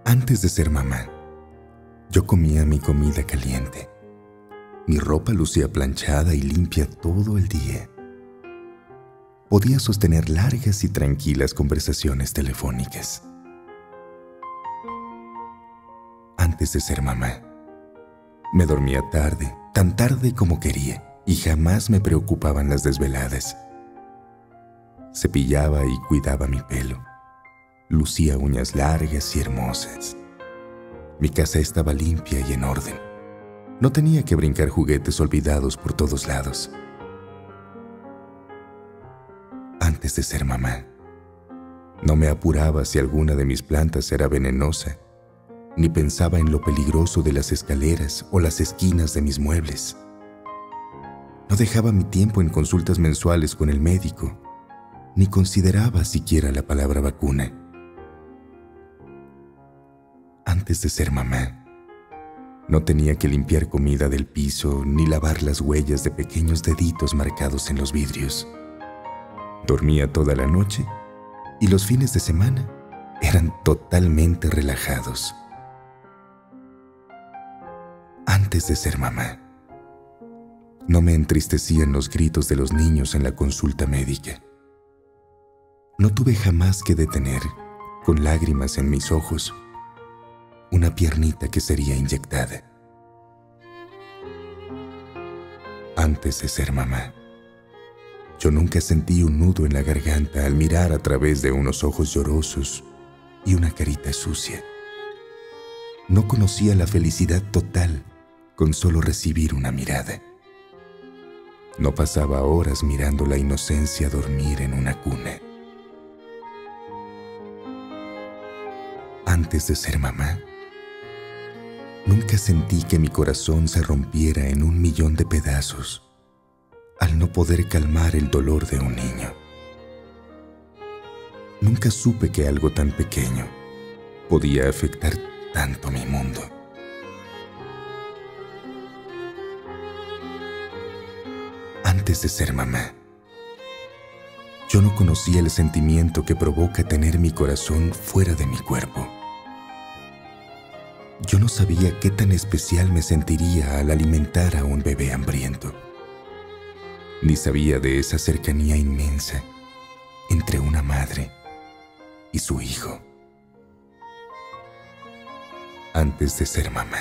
Antes de ser mamá, yo comía mi comida caliente. Mi ropa lucía planchada y limpia todo el día. Podía sostener largas y tranquilas conversaciones telefónicas. Antes de ser mamá, me dormía tarde, tan tarde como quería, y jamás me preocupaban las desveladas. Cepillaba y cuidaba mi pelo. Lucía uñas largas y hermosas. Mi casa estaba limpia y en orden. No tenía que brincar juguetes olvidados por todos lados. Antes de ser mamá, no me apuraba si alguna de mis plantas era venenosa, ni pensaba en lo peligroso de las escaleras o las esquinas de mis muebles. No dejaba mi tiempo en consultas mensuales con el médico, ni consideraba siquiera la palabra vacuna. Antes de ser mamá, no tenía que limpiar comida del piso ni lavar las huellas de pequeños deditos marcados en los vidrios. Dormía toda la noche y los fines de semana eran totalmente relajados. Antes de ser mamá, no me entristecían los gritos de los niños en la consulta médica. No tuve jamás que detener, con lágrimas en mis ojos, una piernita que sería inyectada. Antes de ser mamá, yo nunca sentí un nudo en la garganta al mirar a través de unos ojos llorosos y una carita sucia. No conocía la felicidad total con solo recibir una mirada. No pasaba horas mirando la inocencia dormir en una cuna. Antes de ser mamá, nunca sentí que mi corazón se rompiera en 1.000.000 de pedazos al no poder calmar el dolor de un niño. Nunca supe que algo tan pequeño podía afectar tanto mi mundo. Antes de ser mamá, yo no conocía el sentimiento que provoca tener mi corazón fuera de mi cuerpo. Yo no sabía qué tan especial me sentiría al alimentar a un bebé hambriento. Ni sabía de esa cercanía inmensa entre una madre y su hijo. Antes de ser mamá,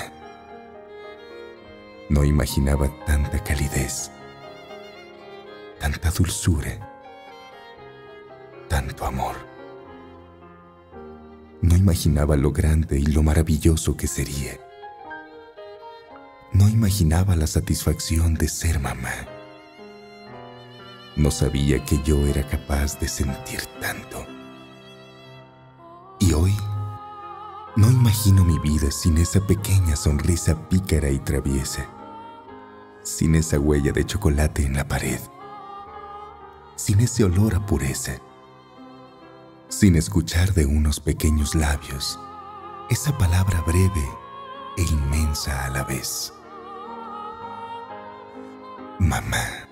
no imaginaba tanta calidez, tanta dulzura, tanto amor. No imaginaba lo grande y lo maravilloso que sería. No imaginaba la satisfacción de ser mamá. No sabía que yo era capaz de sentir tanto. Y hoy, no imagino mi vida sin esa pequeña sonrisa pícara y traviesa, sin esa huella de chocolate en la pared, sin ese olor a pureza, sin escuchar de unos pequeños labios esa palabra breve e inmensa a la vez: mamá.